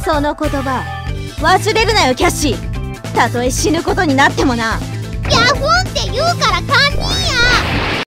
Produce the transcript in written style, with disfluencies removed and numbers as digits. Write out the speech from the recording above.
その言葉忘れるなよキャッシー。たとえ死ぬことになってもな。 ヤフンって言うから堪忍や。